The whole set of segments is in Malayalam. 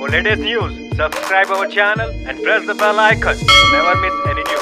For latest news, subscribe our channel and press the bell icon to never miss any news.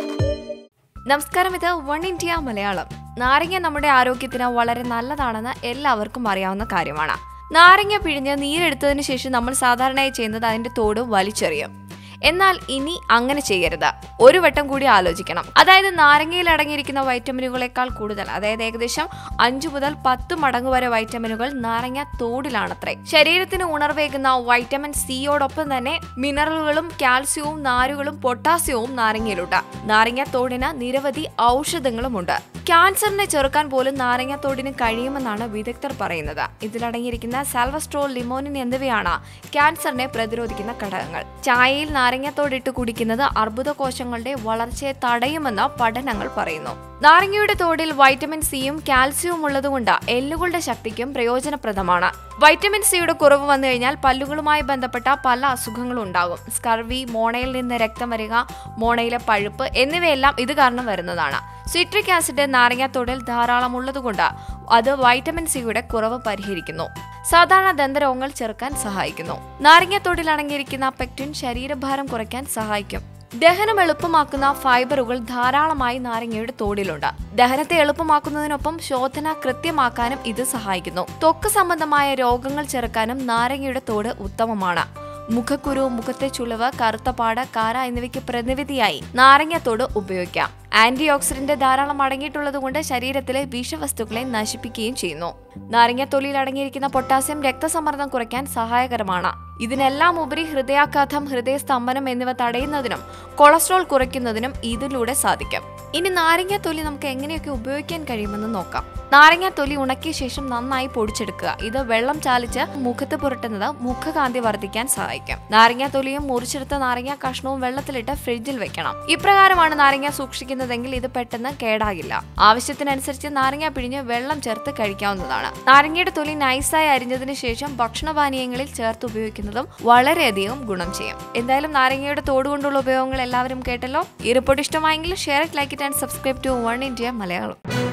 നമസ്കാരം, ഇത് Oneindia Malayalam. നാരങ്ങ നമ്മുടെ ആരോഗ്യത്തിന് വളരെ നല്ലതാണെന്ന് എല്ലാവർക്കും അറിയാവുന്ന കാര്യമാണ്. നാരങ്ങ പിഴിഞ്ഞ് നീരെടുത്തതിന് ശേഷം നമ്മൾ സാധാരണയായി ചെയ്യുന്നത് അതിന്റെ തോട് വലിച്ചെറിയും. എന്നാൽ ഇനി അങ്ങനെ ചെയ്യരുത്. ഒരു വട്ടം കൂടി ആലോചിക്കണം. അതായത് നാരങ്ങയിൽ അടങ്ങിയിരിക്കുന്ന വൈറ്റമിനുകളെക്കാൾ കൂടുതൽ, അതായത് ഏകദേശം 5 മുതൽ 10 മടങ്ങ് വരെ വൈറ്റമിനുകൾ നാരങ്ങ തോടിലാണത്രേ. ശരീരത്തിന് ഉണർവേകുന്ന വൈറ്റമിൻ സിയോടൊപ്പം തന്നെ മിനറലുകളും കാൽസ്യവും നാരുകളും പൊട്ടാസ്യവും നാരങ്ങയിലുണ്ട്. നാരങ്ങ തോടിന് നിരവധി ഔഷധങ്ങളുമുണ്ട്. ക്യാൻസറിനെ ചെറുക്കാൻ പോലും നാരങ്ങത്തോടിന് കഴിയുമെന്നാണ് വിദഗ്ധർ പറയുന്നത്. ഇതിലടങ്ങിയിരിക്കുന്ന സാൽവസ്ട്രോൾ, ലിമോനിൻ എന്നിവയാണ് ക്യാൻസറിനെ പ്രതിരോധിക്കുന്ന ഘടകങ്ങൾ. ചായയിൽ നാരങ്ങത്തോടിട്ട് കുടിക്കുന്നത് അർബുദ കോശങ്ങളുടെ വളർച്ചയെ തടയുമെന്ന് പഠനങ്ങൾ പറയുന്നു. നാരങ്ങയുടെ തോടിൽ വൈറ്റമിൻ സിയും കാൽസ്യവും ഉള്ളതുകൊണ്ട് എല്ലുകളുടെ ശക്തിക്കും പ്രയോജനപ്രദമാണ്. വൈറ്റമിൻ സിയുടെ കുറവ് വന്നു കഴിഞ്ഞാൽ പല്ലുകളുമായി ബന്ധപ്പെട്ട പല അസുഖങ്ങളും ഉണ്ടാകും. സ്കർവി, മോണയിൽ നിന്ന് രക്തം വരിക, മോണയിലെ പഴുപ്പ് എന്നിവയെല്ലാം ഇത് കാരണം വരുന്നതാണ്. സിട്രിക് ആസിഡ് നാരങ്ങത്തോടിൽ ധാരാളം ഉള്ളതുകൊണ്ട് അത് വൈറ്റമിൻ സിയുടെ കുറവ് പരിഹരിക്കുന്നു. സാധാരണ ദന്തരോഗങ്ങൾ ചെറുക്കാൻ സഹായിക്കുന്നു. നാരങ്ങത്തോടിൽ അടങ്ങിയിരിക്കുന്ന പെക്റ്റിൻ ശരീരഭാരം കുറയ്ക്കാൻ സഹായിക്കും. ദഹനം എളുപ്പമാക്കുന്ന ഫൈബറുകൾ ധാരാളമായി നാരങ്ങയുടെ തോടിലുണ്ട്. ദഹനത്തെ എളുപ്പമാക്കുന്നതിനൊപ്പം ശോധന കൃത്യമാക്കാനും ഇത് സഹായിക്കുന്നു. ത്വക്ക് സംബന്ധമായ രോഗങ്ങൾ ചെറുക്കാനും നാരങ്ങയുടെ തോട് ഉത്തമമാണ്. മുഖക്കുരു, മുഖത്തെ ചുളിവ്, കറുത്ത പാട്, കാര എന്നിവയ്ക്ക് പ്രതിവിധിയായി നാരങ്ങത്തോട് ഉപയോഗിക്കാം. ആന്റി ഓക്സിഡന്റ് ധാരാളം അടങ്ങിയിട്ടുള്ളതുകൊണ്ട് ശരീരത്തിലെ വിഷവസ്തുക്കളെ നശിപ്പിക്കുകയും ചെയ്യുന്നു. നാരങ്ങത്തൊലിയിൽ അടങ്ങിയിരിക്കുന്ന പൊട്ടാസ്യം രക്തസമ്മർദ്ദം കുറയ്ക്കാൻ സഹായകരമാണ്. ഇതിനെല്ലാം ഉപരി ഹൃദയാഘാതം, ഹൃദയസ്തംഭനം എന്നിവ തടയുന്നതിനും കൊളസ്ട്രോൾ കുറയ്ക്കുന്നതിനും ഇതിലൂടെ സാധിക്കും. ഇനി നാരങ്ങത്തൊലി നമുക്ക് എങ്ങനെയൊക്കെ ഉപയോഗിക്കാൻ കഴിയുമെന്ന് നോക്കാം. നാരങ്ങത്തൊലി ഉണക്കിയ ശേഷം നന്നായി പൊടിച്ചെടുക്കുക. ഇത് വെള്ളം ചാലിച്ച് മുഖത്ത് പുരട്ടുന്നത് മുഖകാന്തി വർദ്ധിക്കാൻ സഹായിക്കും. നാരങ്ങത്തൊലിയും മുറിച്ചെടുത്ത നാരങ്ങ കഷ്ണവും വെള്ളത്തിലിട്ട് ഫ്രിഡ്ജിൽ വെക്കണം. ഇപ്രകാരമാണ് നാരങ്ങ സൂക്ഷിക്കുന്നതെങ്കിൽ ഇത് പെട്ടെന്ന് കേടാകില്ല. ആവശ്യത്തിനനുസരിച്ച് നാരങ്ങ പിഴിഞ്ഞ് വെള്ളം ചേർത്ത് കഴിക്കാവുന്നതാണ്. നാരങ്ങയുടെ തൊലി നൈസായി അരിഞ്ഞതിന് ശേഷം ഭക്ഷണപാനീയങ്ങളിൽ ചേർത്ത് ഉപയോഗിക്കുന്നതും വളരെയധികം ഗുണം ചെയ്യും. എന്തായാലും നാരങ്ങയുടെ തോട് കൊണ്ടുള്ള ഉപയോഗങ്ങൾ എല്ലാവരും കേട്ടല്ലോ. ഈ റിപ്പോർട്ട് ഇഷ്ടമായെങ്കിൽ share it, like it and subscribe to Oneindia Malayalam.